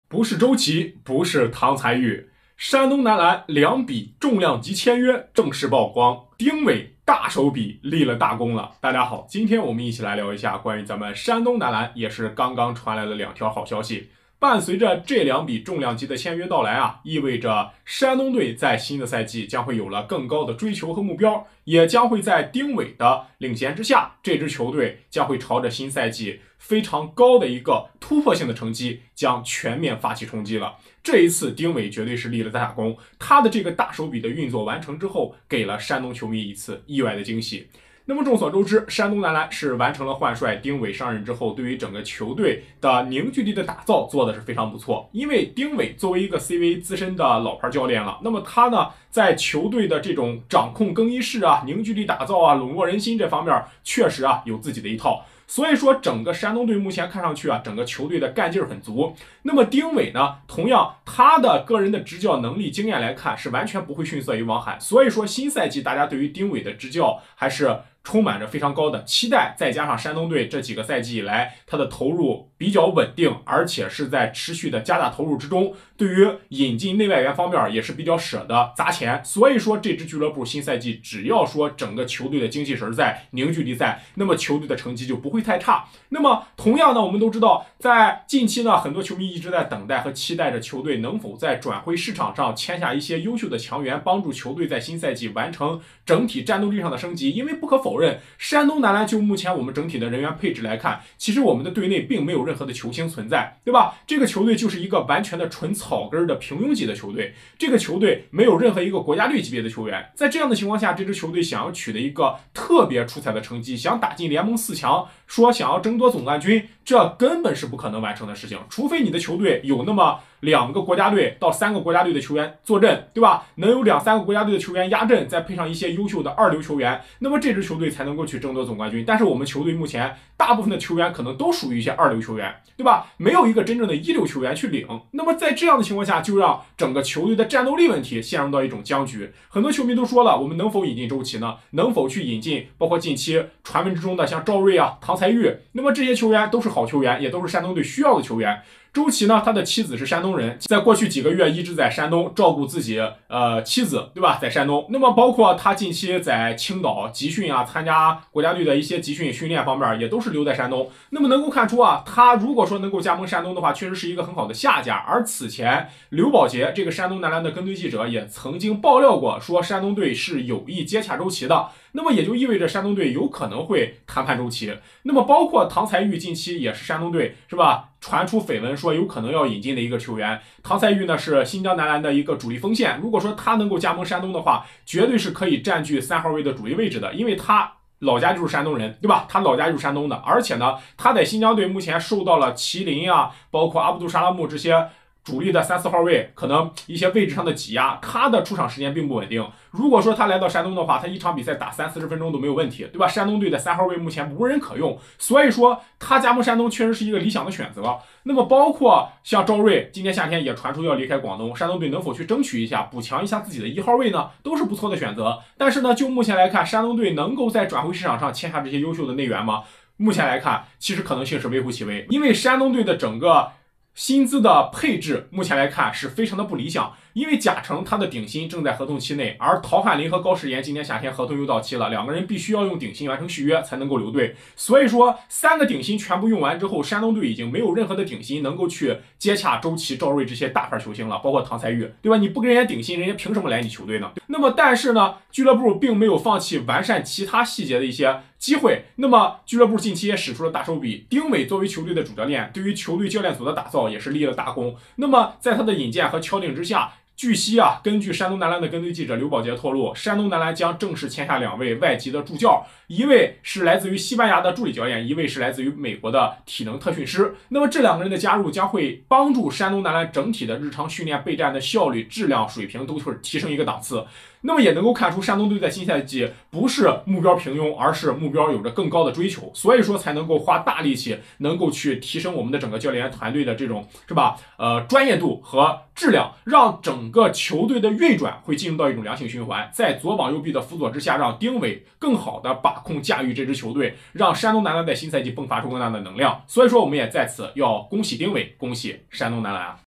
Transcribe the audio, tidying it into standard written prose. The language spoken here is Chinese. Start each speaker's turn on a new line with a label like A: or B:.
A: 不是周琦，不是唐才玉，山东男篮2笔重量级签约正式曝光，丁伟大手笔立了大功了。大家好，今天我们一起来聊一下关于咱们山东男篮，也是刚刚传来了2条好消息。伴随着这2笔重量级的签约到来啊，意味着山东队在新的赛季将会有了更高的追求和目标，也将会在丁伟的领衔之下，这支球队将会朝着新赛季非常高的一个突破性的成绩，将全面发起冲击了。这一次丁伟绝对是立了大功，他的这个大手笔的运作完成之后，给了山东球迷一次意外的惊喜。那么众所周知，山东男篮是完成了换帅丁伟上任之后，对于整个球队的凝聚力的打造做的是非常不错。因为丁伟作为一个 CBA 资深的老牌教练了，那么他呢在球队的这种掌控更衣室啊、凝聚力打造啊、笼络人心这方面，确实啊有自己的一套。所以说，整个山东队目前看上去啊，整个球队的干劲儿很足。那么丁伟呢，同样他的个人的执教能力、经验来看，是完全不会逊色于王涵。所以说，新赛季大家对于丁伟的执教还是充满着非常高的期待。再加上山东队这几个赛季以来，他的投入比较稳定，而且是在持续的加大投入之中。对于引进内外援方面也是比较舍得砸钱。所以说，这支俱乐部新赛季只要说整个球队的精气神在、凝聚力在，那么球队的成绩就不会太差。那么同样呢，我们都知道，在近期呢，很多球迷一直在等待和期待着球队能否在转会市场上签下一些优秀的强援，帮助球队在新赛季完成整体战斗力上的升级。因为不可否认，山东男篮就目前我们整体的人员配置来看，其实我们的队内并没有任何的球星存在，对吧？这个球队就是一个完全的纯草根的平庸级的球队，这个球队没有任何一个国家队级别的球员。在这样的情况下，这支球队想要取得一个特别出彩的成绩，想打进联盟4强，说想要争夺总冠军，这根本是不可能完成的事情。除非你的球队有那么2个国家队到3个国家队的球员坐镇，对吧？能有2、3个国家队的球员压阵，再配上一些优秀的2流球员，那么这支球队才能够去争夺总冠军。但是我们球队目前大部分的球员可能都属于一些2流球员，对吧？没有一个真正的1流球员去领。那么在这样的情况下，就让整个球队的战斗力问题陷入到一种僵局。很多球迷都说了，我们能否引进周琦呢？能否去引进包括近期传闻之中的像赵睿啊、唐才玉？那么这些球员都是好球员，也都是山东队需要的球员。周琦呢，他的妻子是山东人，在过去几个月一直在山东照顾自己妻子，对吧？在山东，那么包括他近期在青岛集训啊，参加国家队的一些集训训练方面，也都是留在山东。那么能够看出啊，他如果说能够加盟山东的话，确实是一个很好的下家。而此前刘宝杰这个山东男篮的跟队记者也曾经爆料过，说山东队是有意接洽周琦的。那么也就意味着山东队有可能会谈判周琦。那么包括唐才玉近期也是山东队，是吧？传出绯闻说有可能要引进的一个球员。唐才玉呢是新疆男篮的一个主力锋线，如果说他能够加盟山东的话，绝对是可以占据3号位的主力位置的，因为他老家就是山东人，对吧？他老家就是山东的，而且呢，他在新疆队目前受到了麒麟啊，包括阿卜杜沙拉木这些主力的3、4号位可能一些位置上的挤压，他的出场时间并不稳定。如果说他来到山东的话，他一场比赛打30-40分钟都没有问题，对吧？山东队的3号位目前无人可用，所以说他加盟山东确实是一个理想的选择。那么包括像赵睿，今年夏天也传出要离开广东，山东队能否去争取一下，补强一下自己的1号位呢？都是不错的选择。但是呢，就目前来看，山东队能够在转会市场上签下这些优秀的内援吗？目前来看，其实可能性是微乎其微，因为山东队的整个薪资的配置目前来看是非常的不理想。因为贾诚他的顶薪正在合同期内，而陶汉林和高世炎今年夏天合同又到期了，2个人必须要用顶薪完成续约才能够留队。所以说3个顶薪全部用完之后，山东队已经没有任何的顶薪能够去接洽周琦、赵睿这些大牌球星了，包括唐才玉，对吧？你不给人家顶薪，人家凭什么来你球队呢？那么但是呢，俱乐部并没有放弃完善其他细节的一些机会。那么俱乐部近期也使出了大手笔，丁伟作为球队的主教练，对于球队教练组的打造也是立了大功。那么在他的引荐和敲定之下，据悉啊，根据山东男篮的跟队记者刘宝杰透露，山东男篮将正式签下2位外籍的助教，一位是来自于西班牙的助理教练，一位是来自于美国的体能特训师。那么这2个人的加入将会帮助山东男篮整体的日常训练备战的效率、质量、水平都会提升一个档次。那么也能够看出山东队在新赛季不是目标平庸，而是目标有着更高的追求，所以说才能够花大力气，能够去提升我们的整个教练员团队的这种是吧专业度和质量，让整个球队的运转会进入到一种良性循环，在左膀右臂的辅佐之下，让丁伟更好的把控驾驭这支球队，让山东男篮在新赛季迸发出更大的能量。所以说我们也在此要恭喜丁伟，恭喜山东男篮啊！